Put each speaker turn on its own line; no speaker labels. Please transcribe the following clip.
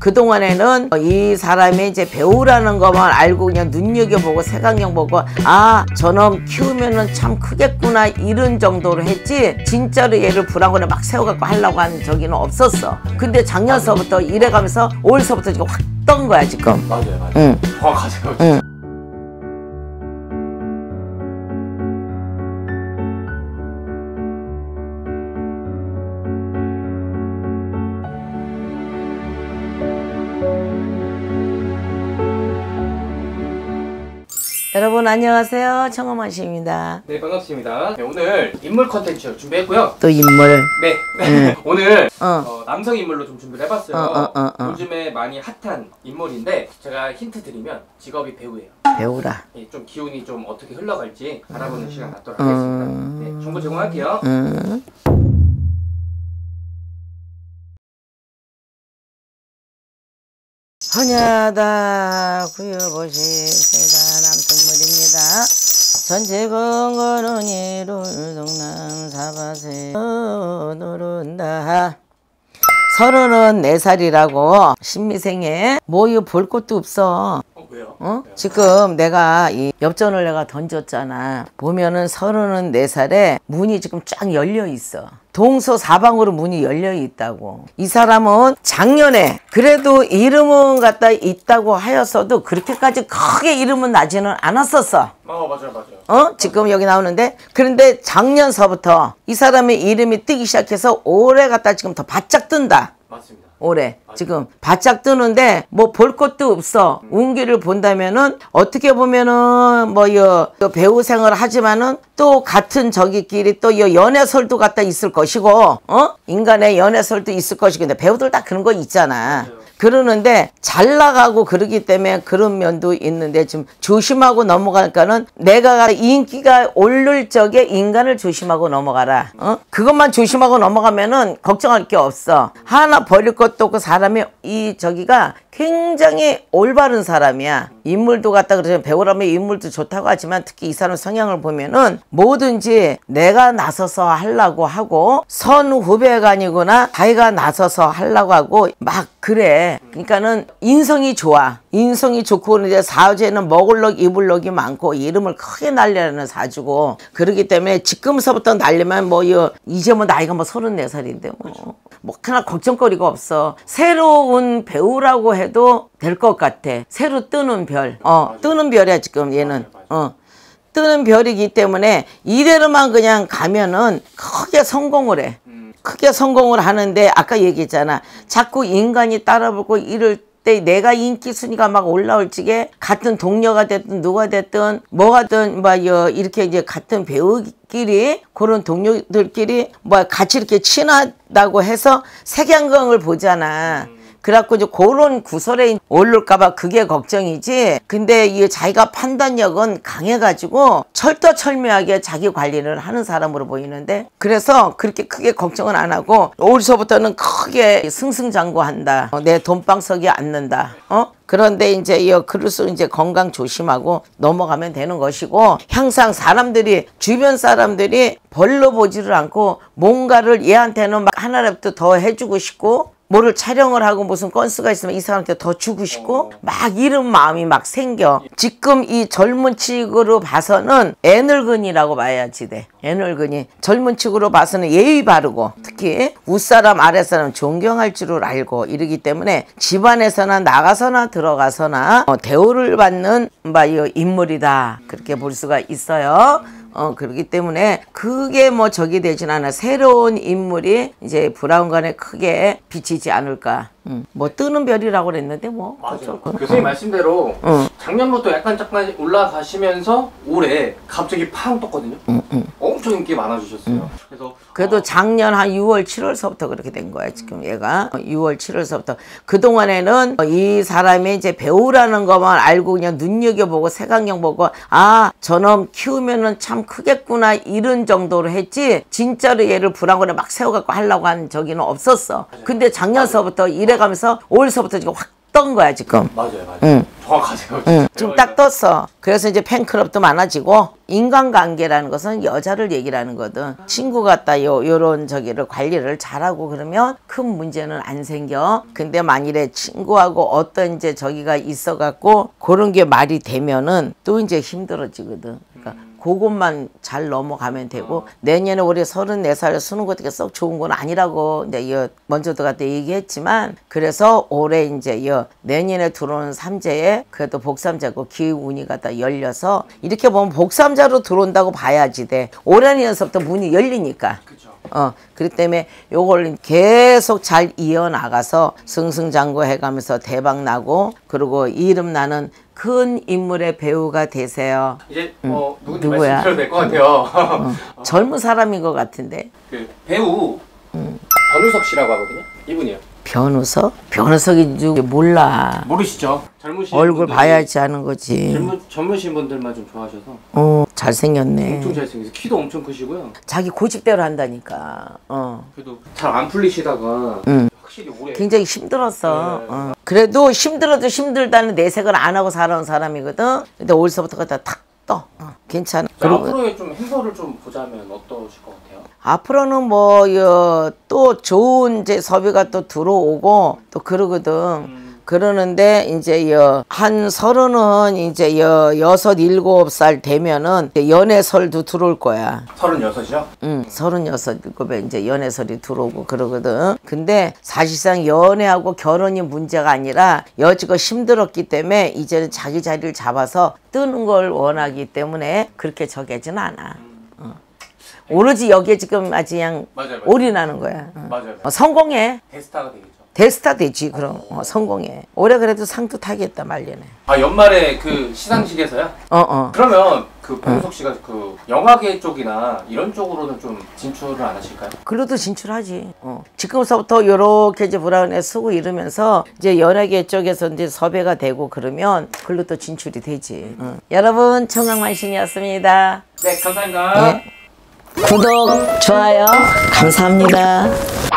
그동안에는 이 사람이 이제 배우라는 것만 알고 그냥 눈여겨보고 색안경 보고 아 저놈 키우면은 참 크겠구나 이런 정도로 했지 진짜로 얘를 불황원에 막 세워갖고 하려고 하는 적이는 없었어. 근데 작년서부터 이래가면서 올서부터 지금 확 떤 거야 지금.
맞아요.
응.
정확하세요.
응. 여러분 안녕하세요. 청엄한 씨입니다.
네, 반갑습니다. 네, 오늘 인물 컨텐츠 준비했고요.
또 인물.
네. 오늘 남성 인물로 좀 준비를 해봤어요. 요즘에 많이 핫한 인물인데 제가 힌트 드리면 직업이 배우예요.
배우라.
네, 좀 기운이 좀 어떻게 흘러갈지 알아보는 시간 갖도록 하겠습니다. 네, 정보 제공할게요.
허냐다 구여보시세다 남성물입니다. 전체 건거는 이룰 동남 사바세 누른다. 34살이라고 신미생에 뭐 이거 볼 것도 없어.
왜요?
지금 내가 이 엽전을 내가 던졌잖아. 보면은 34살에 문이 지금 쫙 열려 있어. 동서 사방으로 문이 열려 있다고. 이 사람은 작년에 그래도 이름은 갖다 있다고 하였어도 그렇게까지 크게 이름은 나지는 않았었어.
맞아요.
지금 여기 나오는데 그런데 작년서부터 이 사람의 이름이 뜨기 시작해서 올해 갖다 지금 더 바짝 뜬다.
맞습니다.
올해 지금 바짝 뜨는데 뭐 볼 것도 없어. 운기를 본다면은 어떻게 보면은 뭐 배우 생활을 하지만은 또 같은 저기끼리 또 연애설도 갖다 있을 것이고 인간의 연애설도 있을 것이고 근데 배우들 다 그런 거 있잖아. 그러는데 잘 나가고 그러기 때문에 그런 면도 있는데 좀 조심하고 넘어갈까는 내가 인기가 오를 적에 인간을 조심하고 넘어가라. 그것만 조심하고 넘어가면은 걱정할 게 없어. 하나 버릴 것도 없고 사람이 이 저기가 굉장히 올바른 사람이야. 인물도 갖다 그러지만 배우라면 인물도 좋다고 하지만 특히 이 사람 성향을 보면은 뭐든지 내가 나서서 하려고 하고 선후배가 아니구나 자기가 나서서 하려고 하고 막 그래. 그러니까는 인성이 좋아. 인성이 좋고 그런데 사주에는 먹을 럭 입을 럭이 많고 이름을 크게 날리는 사주고 그러기 때문에 지금서부터 날리면 이제 나이가 34살인데 뭐 하나 걱정거리가 없어. 새로운 배우라고 해도 될 것 같아. 새로 뜨는 별. 뜨는 별이야 지금 얘는. 뜨는 별이기 때문에 이대로만 그냥 가면은 크게 성공을 해. 크게 성공을 하는데 아까 얘기했잖아. 자꾸 인간이 따라붙고 이럴 때 내가 인기 순위가 막 올라올 적에 같은 동료가 됐든 누가 됐든 뭐가든 이렇게 이제 같은 배우끼리 그런 동료들끼리 같이 이렇게 친하다고 해서 색양강을 보잖아. 그래갖고 이제 그런 구설에 오를까봐 그게 걱정이지. 근데 이 자기가 판단력은 강해가지고 철두철미하게 자기 관리를 하는 사람으로 보이는데 그래서 그렇게 크게 걱정은 안 하고 올서부터는 크게 승승장구한다. 내 돈방석에 앉는다. 그런데 이제 그럴수록 이제 건강 조심하고 넘어가면 되는 것이고 항상 사람들이 주변 사람들이 벌러 보지를 않고 뭔가를 얘한테는 막 하나라도 더 해주고 싶고 뭐를 촬영을 하고 무슨 건수가 있으면 이 사람한테 더 주고 싶고 막 이런 마음이 막 생겨. 지금 이 젊은 층으로 봐서는 애늙은이라고 봐야지 돼. 애늙은이. 젊은 층으로 봐서는 예의 바르고 특히 윗사람 아랫사람 존경할 줄을 알고 이러기 때문에 집안에서나 나가서나 들어가서나 대우를 받는 인물이다. 그렇게 볼 수가 있어요. 그렇기 때문에 그게 저기 되진 않아. 새로운 인물이 이제 브라운관에 크게 비치지 않을까. 뭐 뜨는 별이라고 그랬는데
맞아요. 교수님 말씀대로 작년부터 약간 올라가시면서 올해 갑자기 팡 떴거든요. 엄청 인기 많아지셨어요.
그래도 작년 한 6월 7월서부터 그렇게 된 거야 지금 얘가. 6월 7월서부터 그동안에는 이 사람이 이제 배우라는 것만 알고 그냥 눈여겨보고 색안경 보고 아 저놈 키우면은 참 크겠구나 이런 정도로 했지 진짜로 얘를 불황원에 막 세워갖고 하려고 하는 적이는 없었어. 근데 작년서부터 이래가면서 올서부터 지금 확 떤 거야 지금.
맞아요. 정확하세요.
좀 딱 떴어. 그래서 이제 팬클럽도 많아지고 인간관계라는 것은 여자를 얘기를 하는 거든. 친구 같다 요런 저기를 관리를 잘하고 그러면 큰 문제는 안 생겨. 근데 만일에 친구하고 어떤 이제 저기가 있어 갖고 그런 게 말이 되면은 또 이제 힘들어지거든. 그러니까 그것만 잘 넘어가면 되고 내년에 우리 34살 쓰는 것도 썩 좋은 건 아니라고 이제 먼저도 갖다 얘기했지만 그래서 올해 이제 내년에 들어오는 삼재에 그래도 복삼자고 기운이 갖다 열려서 이렇게 보면 복삼자로 들어온다고 봐야지 돼. 올해에서부터 문이 열리니까.
그쵸.
그렇기 때문에 요걸 계속 잘 이어나가서 승승장구 해가면서 대박 나고 그리고 이름 나는 큰 인물의 배우가 되세요.
이제 누군지 말씀드려도 될 것 같아요.
젊은 사람인 것 같은데.
그 배우 변우석 씨라고 하거든요. 이분이요.
변우석? 변우석이 누구 몰라.
모르시죠? 젊으신
얼굴
분들이
봐야지 하는 거지.
젊으신 분들만 좀 좋아하셔서.
잘생겼네.
엄청 잘생겨서 키도 엄청 크시고요.
자기 고집대로 한다니까.
그래도 잘 안 풀리시다가 확실히 오래
굉장히 힘들었어.
네.
그래도 힘들어도 힘들다는 내색을 안 하고 살아온 사람이거든. 근데 올서부터 갖다 탁 떠. 괜찮아.
앞으로의 좀 행보를 좀 보자면 어떠실 것 같아요?
앞으로는 또 좋은 이제 섭외가 또 들어오고 또 그러거든. 그러는데 이제 한 서른은 이제 6-7살 되면은 연애설도 들어올 거야.
36이요?
응, 36, 7에 이제 연애설이 들어오고 그러거든. 근데 사실상 연애하고 결혼이 문제가 아니라 여지가 힘들었기 때문에 이제는 자기 자리를 잡아서 뜨는 걸 원하기 때문에 그렇게 정해지는 않아. 오로지 여기에 지금 아주 그냥
맞아요.
올인하는 거야.
맞아요.
성공해.
대스타가 되겠죠.
대스타 되지 그럼. 성공해. 올해 그래도 상도 타겠다 말년에.
연말에 그 시상식에서요? 그러면 그 변우석 씨가 그 영화계 쪽이나 이런 쪽으로는 좀 진출을 안 하실까요?
글로도 진출하지. 지금서부터 요렇게 이제 브라운에 쓰고 이러면서 이제 연예계 쪽에서 이제 섭외가 되고 그러면 글로도 진출이 되지. 여러분 청강만신이었습니다.
네, 감사합니다.
네. 구독, 좋아요, 감사합니다.